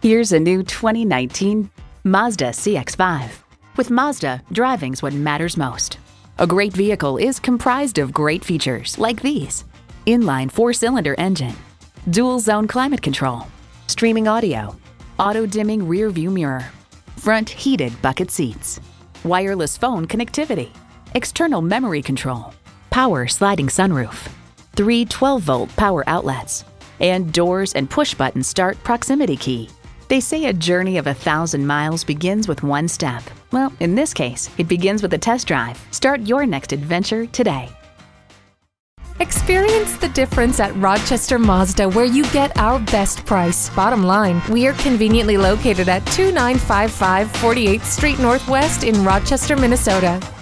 Here's a new 2019 Mazda CX-5. With Mazda, driving's what matters most. A great vehicle is comprised of great features like these: inline 4-cylinder engine, dual zone climate control, streaming audio, auto dimming rear view mirror, front heated bucket seats, wireless phone connectivity, external memory control, power sliding sunroof, 3 12-volt power outlets, and doors and push-button start proximity key. They say a journey of 1,000 miles begins with one step. Well, in this case, it begins with a test drive. Start your next adventure today. Experience the difference at Rochester Mazda, where you get our best price. Bottom line, we are conveniently located at 2955 48th Street Northwest in Rochester, Minnesota.